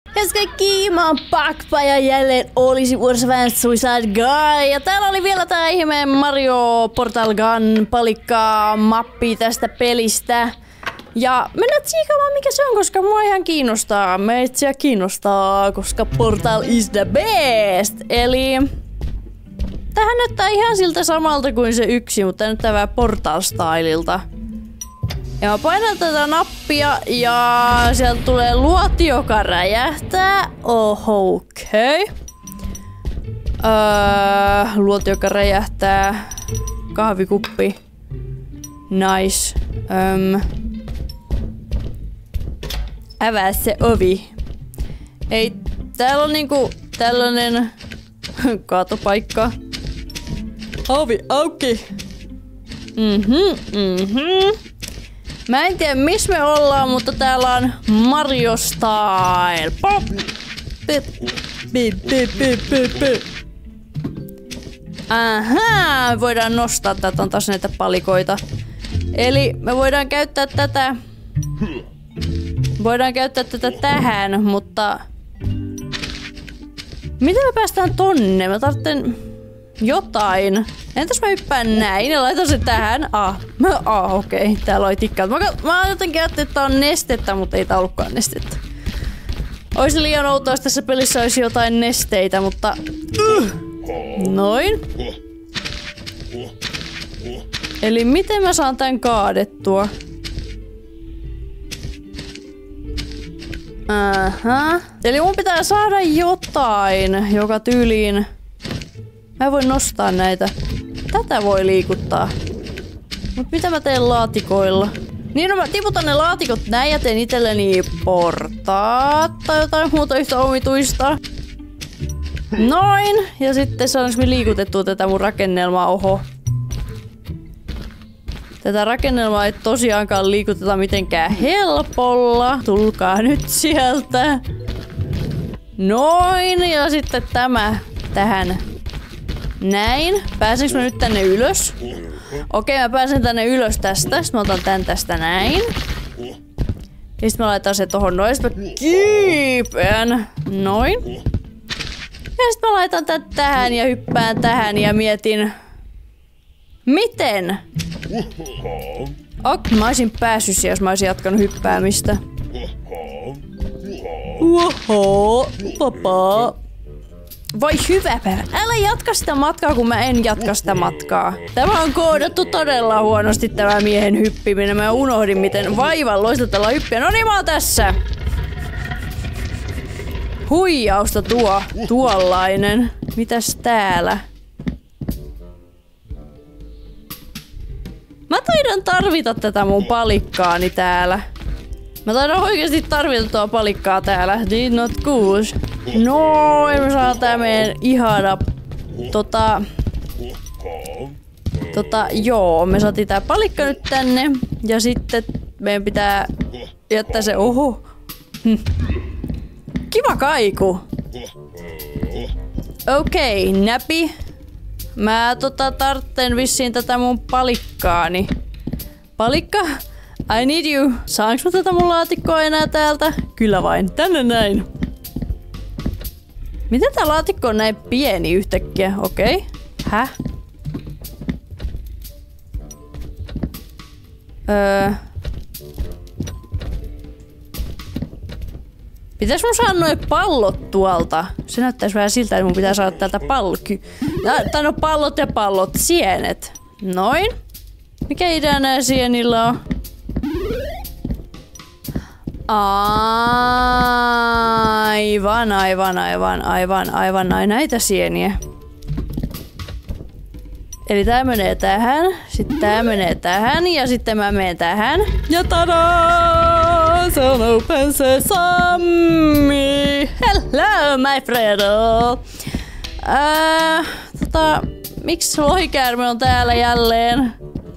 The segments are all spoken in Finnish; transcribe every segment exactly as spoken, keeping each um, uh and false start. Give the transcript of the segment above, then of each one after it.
Hes kaikki, mä oon Pakpa ja jälleen olisi vuorossa vähän Suicide Guy. Ja täällä oli vielä tää ihmeen Mario Portal Gun palikka mappi tästä pelistä. Ja mennään tsiikaamaan mikä se on, koska mua ihan kiinnostaa. Meitä kiinnostaa, koska Portal is the best. Eli tähän näyttää ihan siltä samalta kuin se yksi, mutta näyttää vähän Portal-stylilta. Ja mä painan tätä nappia ja sieltä tulee luoti, joka räjähtää. Oho, okei. Okay. Öö, luoti, joka räjähtää. Kahvikuppi. Nice. Öm. Avaa se ovi. Ei, täällä on niinku tällainen kaatopaikka. Ovi auki. Mhm, mhm. Mä en tiedä missä me ollaan, mutta täällä on Mario Style. Pop! Pip, pip, pip, pip, pip, pip. Ahaa, voidaan nostaa tätä, on taas näitä palikoita. Eli me voidaan käyttää tätä... Voidaan käyttää tätä tähän, mutta... Miten me päästään tonne? Mä tarvitsen jotain. Entäs mä hyppään näin ja laitan sen tähän? Ah, ah okei. Okay. Täällä oli tikkaat. Mä, mä jotenkin ajattelin, että tää on nestettä, mutta ei tää ollutkaan nestettä. Ois liian outoa, jos tässä pelissä olisi jotain nesteitä, mutta... Uh, noin. Eli miten mä saan tän kaadettua? Aha. Eli mun pitää saada jotain, joka tyyliin... Mä en voi nostaa näitä. Tätä voi liikuttaa. Mut mitä mä teen laatikoilla? Niin no mä tiputan ne laatikot näin ja teen itselleni portaat tai jotain muuta yhtä omituista. Noin. Ja sitten saanko me liikutettua tätä mun rakennelmaa? Oho. Tätä rakennelmaa ei tosiaankaan liikuteta mitenkään helpolla. Tulkaa nyt sieltä. Noin. Ja sitten tämä tähän. Näin. Pääsenkö mä nyt tänne ylös? Okei, mä pääsen tänne ylös tästä. Sitten mä otan tän tästä näin. Ja sitten mä laitan se tohon noin. Sitten mä kiipeen. Noin. Ja sitten mä laitan tän tähän ja hyppään tähän ja mietin... Miten? Ok, mä olisin päässyt siihen, jos mä olisin jatkanut hyppäämistä. Oho, papa. Voi hyvä päivä. Älä jatka sitä matkaa, kun mä en jatka sitä matkaa. Tämä on koodattu todella huonosti tämä miehen hyppiminen. Mä unohdin, miten vaivalloista tällä hyppiä. No niin, mä oon tässä. Huijausta tuo. Tuollainen. Mitäs täällä? Mä taidan tarvita tätä mun palikkaani täällä. Mä taidan oikeesti tarvita tuo palikkaa täällä. Did not good. Noin, me saa tää meidän ihana... Tota... Tota, joo, me saatiin tää palikka nyt tänne. Ja sitten meidän pitää jättää se... Oho! Hm. Kiva kaiku! Okei, okay, näpi. Mä tota tartten vissiin tätä mun palikkaani. Palikka? I need you. Saanko mä tätä mun laatikkoa enää täältä? Kyllä vain. Tänne näin. Miten tää laatikko on näin pieni yhtäkkiä? Okei. Okay. Häh? Öö. Pitäis mun saada noi pallot tuolta? Se näyttäis vähän siltä, että mun pitää saada täältä palloky... Tai no pallot ja pallot. Sienet. Noin. Mikä idea nää sienillä on? Aivan, aivan, aivan, aivan, aivan näitä sieniä. Eli tää menee tähän, sitten tää menee tähän ja sitten mä menen tähän. Ja tadaa! Se on Open Sesame! Hello, my Fredo! Ää, tota, miksi lohikäärme on täällä jälleen?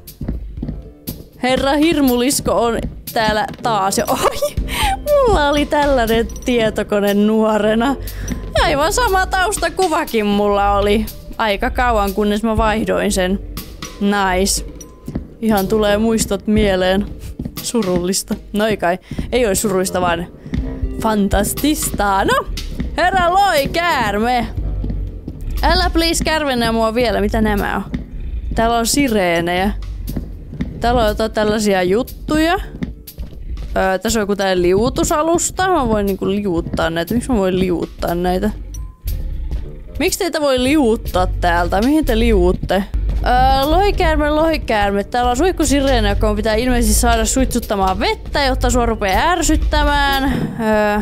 Herra Hirmulisko on täällä taas. Oi, mulla oli tällainen tietokone nuorena. Aivan sama taustakuvakin mulla oli. Aika kauan, kunnes mä vaihdoin sen. Nice. Ihan tulee muistot mieleen. Surullista. No ei kai. Ei ole surullista, vaan Fantastista. No, herra Loi käärme. Älä please kärvennä mua vielä, mitä nämä on? Täällä on sireenejä. Täällä on jotain tällaisia juttuja. Öö, tässä on joku tää liuutusalusta. Mä voin niinku liuuttaa näitä. Miksi mä voin liuuttaa näitä? Miksi teitä voi liuuttaa täältä? Mihin te liuutte? Öö, lohikäärme, lohikäärme. Täällä on suihkusireenä, joka pitää ilmeisesti saada suitsuttamaan vettä, jotta sua rupeaa ärsyttämään. Öö,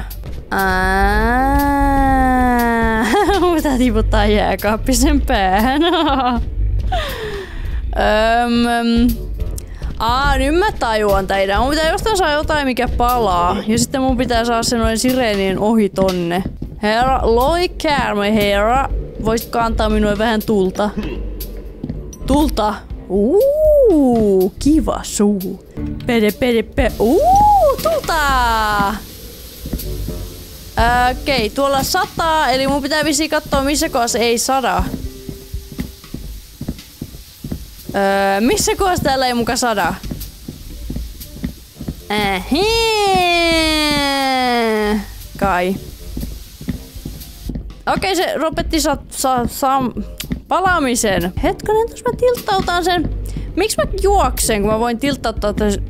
Mun pitää tiputtaa jääkaappi sen päähän. Öm, Aa, nyt mä tajuan teidän. Mun pitää jostain saa jotain, mikä palaa. Ja sitten mun pitää saada se noin sireenien ohi tonne. Herra, lohikäärme, herra. Voisitko antaa minulle vähän tulta? Tulta? Uuu, kiva suu. Pede, pede, pede. Uuu, tulta! Okei, okay, tuolla sataa, eli mun pitää vissiin katsoa missä kohdassa ei sada. Öö, missä kohdassa täällä ei muka sada? Ähii. Kai. Okei, okay, se ropetti sa, sa, sa, palaamisen. Hetkonen, tos mä tilttautan sen. Miksi mä juoksen, kun mä voin tilttauttaa täs...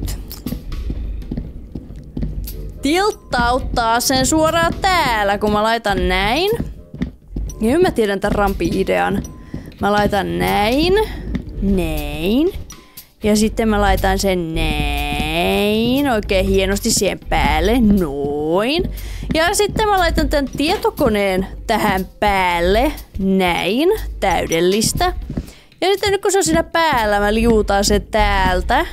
tilttauttaa sen suoraan täällä, kun mä laitan näin. Ja mä tiedän tän rampi-idean. Mä laitan näin. Näin. Ja sitten mä laitan sen näin. Oikein hienosti siihen päälle. Noin. Ja sitten mä laitan tän tietokoneen tähän päälle. Näin. Täydellistä. Ja sitten nyt kun se on siinä päällä, mä liuutan sen täältä.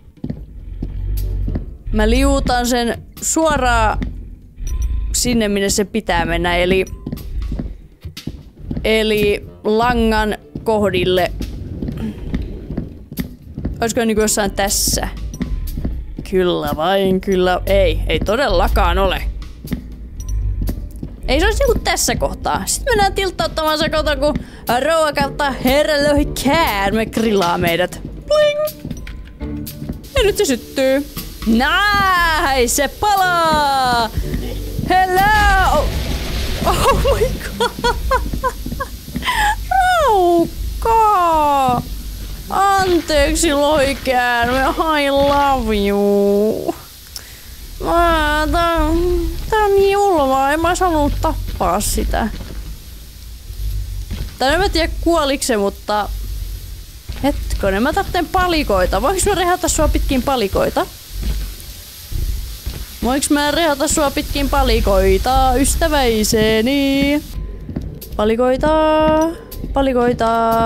Mä liuutan sen suoraan sinne, minne se pitää mennä. Eli, eli langan kohdille. Olisiko niinku jossain tässä? Kyllä vain, kyllä. Ei, ei todellakaan ole. Ei se olisi niinku tässä kohtaa. Sitten mennään tilttauttamaan se kohta, kun rouva kautta herra lohikäärme grillaa meidät. Bling! Ja nyt se syttyy. Nice! Se palaa! Hello! Oh my god! Raukka! Anteeksi lohikäärme, I love you. Mä, tää, tää on niin julmaa, en mä sanonut tappaa sitä. Tai en mä tiedä kuoliko se, mutta... Hetkonen, mä tarvitsen palikoita. Voinko mä rehata sua pitkin palikoita? Voinko mä rehata sua pitkin palikoita, ystäväiseni? Palikoita, palikoita.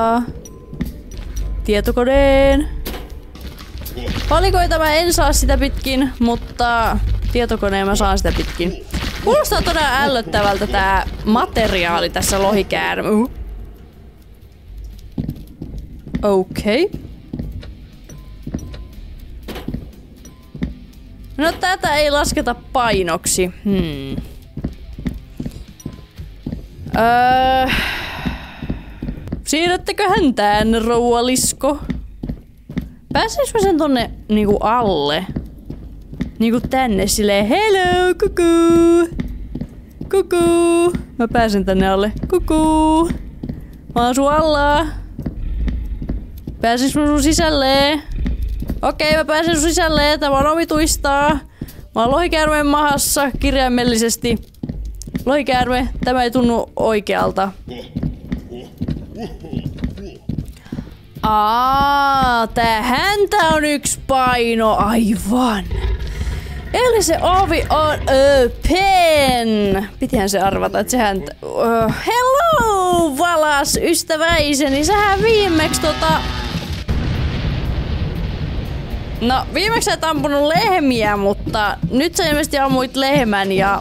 Tietokoneen. Palikoita mä en saa sitä pitkin, mutta tietokoneen mä saan sitä pitkin. Kuulostaa todella ällöttävältä tää materiaali tässä lohikäärme. Uh. Okei. Okay. No tätä ei lasketa painoksi. Hmm. Öö... Siirrätteköhän tän, rouva lisko? Pääsisikö sen tonne niinku alle? Niinku tänne silleen, hello, kuku! Kuku! Mä pääsen tänne alle. Kuku! Mä oon sun alla. Pääsisikö mä sun sisälle? Okei, mä pääsen sun sisälle. Tämä on omituista. Mä oon lohikäärmeen mahassa kirjaimellisesti. Lohikäärme, tämä ei tunnu oikealta. Aa, tää häntä on yksi paino, aivan. Eli se ovi on open. Pitihän se arvata, että se häntä... Uh, hello, valas, ystäväiseni. Sähän viimeksi tota... No, viimeksi et ampunut lehmiä, mutta nyt sä ilmeisesti ammuit lehmän ja...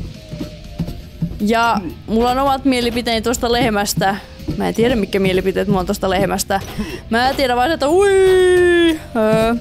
Ja mulla on omat mielipiteeni tuosta lehmästä. Mä en tiedä mitkä mielipiteet mulla on tosta lehmästä. Mä en tiedä vaan, että ui. Öö.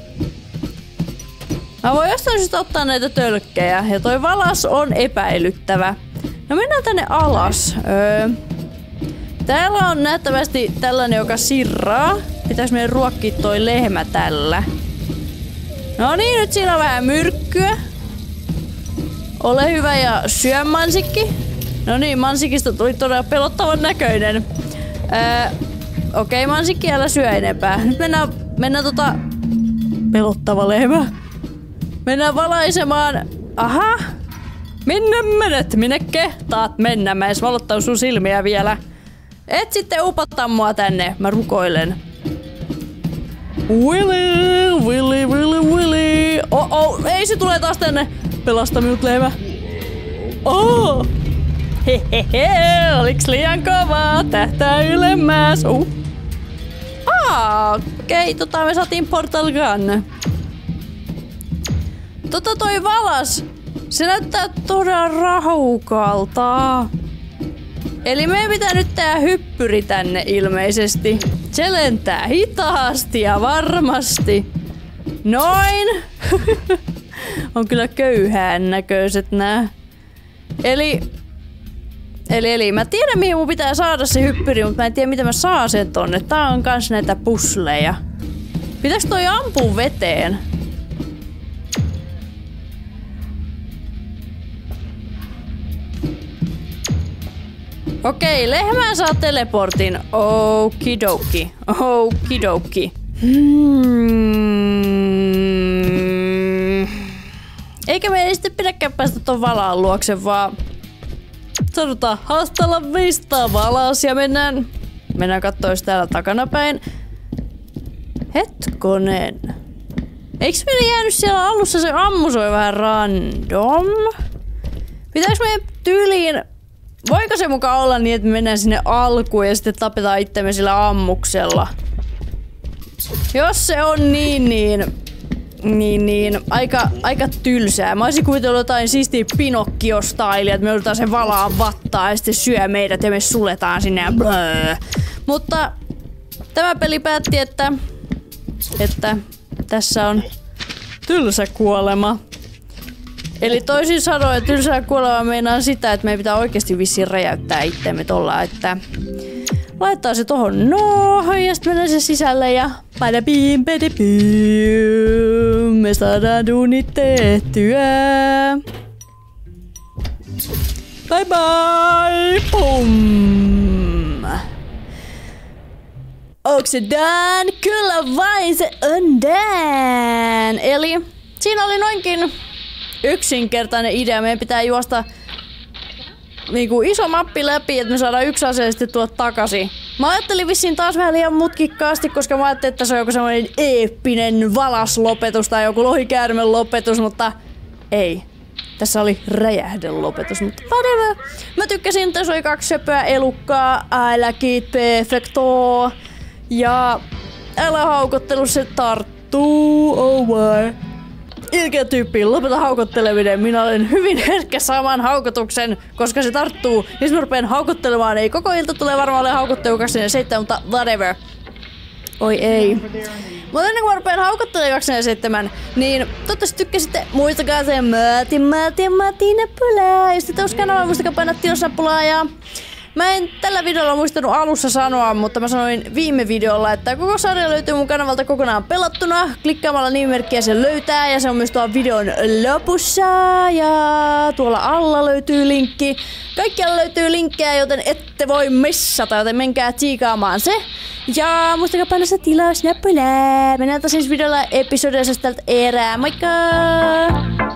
Mä voin jostain syystä ottaa näitä tölkkejä. Ja toi valas on epäilyttävä. No mennään tänne alas. Öö. Täällä on nähtävästi tällainen, joka sirraa. Pitäis meidän ruokkia toi lehmä tällä. No niin, nyt siinä on vähän myrkkyä. Ole hyvä ja syö mansikki. No niin, mansikista tuli todella pelottavan näköinen. Öö, Okei, okay, mansikki, älä syö enempää. Nyt mennään, mennään tota... Pelottava lehmä. Mennään valaisemaan. Aha. Minne menet? Minne kehtaat mennä? Mä edes valottanut sun silmiä vielä. Et sitten upottaa mua tänne. Mä rukoilen. Willy, Willy, Willy, Willy. Oh, oh, ei se tulee taas tänne. Pelasta minut, lehmä. Oh. Hehehe, oliks liian kovaa? Tähtää ylemmäs. Uh. Ah, okei, okay, tota me saatiin Portal Gun. Tota toi valas. Se näyttää todella rahukalta. Eli meidän pitää nyt tehdä hyppyri tänne ilmeisesti. Se lentää hitaasti ja varmasti. Noin. On kyllä köyhään näköiset nää. Eli... Eli, eli mä tiedän mihin mun pitää saada se hyppyri, mutta mä en tiedä miten mä saan sen tonne. Tää on kans näitä pusleja. Pitäis toi ampua veteen? Okei, lehmään saa teleportin. Okidoki. Okidoki. Hmm. Eikä me ei sitten pidäkään päästä ton valaan luokse, vaan... Sanotaan hastalla vista valas ja mennään... Mennään kattoo jos täällä takanapäin. Hetkonen. Eiks meillä jäänyt siellä alussa se ammusoi vähän random? Pitääks meidän tyyliin... Voiko se mukaan olla niin, että me mennään sinne alkuun ja sitten tapetaan itsemme sillä ammuksella? Jos se on niin, niin... Niin, niin. Aika, aika tylsää. Mä olisin kuvitellut jotain siistiä Pinocchio-stylia, että me joudutaan sen valaan vattaa ja sitten syö meidät ja me suletaan sinne ja blöö. Mutta tämä peli päätti, että... Että tässä on tylsä kuolema. Eli toisin sanoen tylsää kuolema meinaa sitä, että meidän pitää oikeasti vissiin räjäyttää itteemme tolla, että... Laittaa se tohon noin ja sitten mennään se sisälle ja padabim padabim. Me saadaan duunit tehtyä. Bye bye! Pum! Onks se done? Kyllä vain se on done! Eli siinä oli noinkin yksinkertainen idea. Meidän pitää juosta niinku iso mappi läpi, että me saadaan yksi ase sitten tuoda takaisin. Mä ajattelin vissiin taas vähän liian mutkikkaasti, koska mä ajattelin, että se on joku semmoinen eeppinen valaslopetus tai joku lohikäärmen lopetus, mutta ei. Tässä oli räjähdelopetus, mutta whatever. Mä tykkäsin, tässä oli kaksi söpöä elukkaa, I like it perfecto. Ja älä haukottelu, se tarttuu, oh my. Ilkeä tyyppi, lopeta haukotteleminen. Minä olen hyvin herkkä saamaan haukotuksen, koska se tarttuu. Jos mä rupean haukottelemaan, ei koko ilta tulee varmaan ole haukottelu kaksikymmentäseitsemän, mutta whatever. Oi ei. Mutta ennen kuin mä rupean haukottelemaan kaksikymmentäseitsemän, niin toivottavasti tykkäsitte. Muistakaa se Mati, Mati, Mati näppylää. Jos te olisikaan kanavaa, muistakaa painaa tilosnappulaa ja... Mä en tällä videolla muistanut alussa sanoa, mutta mä sanoin viime videolla, että koko sarja löytyy mun kanavalta kokonaan pelattuna. Klikkaamalla nimimerkkiä se löytää ja se on myös tuolla videon lopussa. Ja tuolla alla löytyy linkki. Kaikkialla löytyy linkkejä, joten ette voi missata, joten menkää tsiikaamaan se. Ja muistakaa painaa se tilausnäppylää. Mennään taas ensi videolla episodissa tältä erää. Moikka!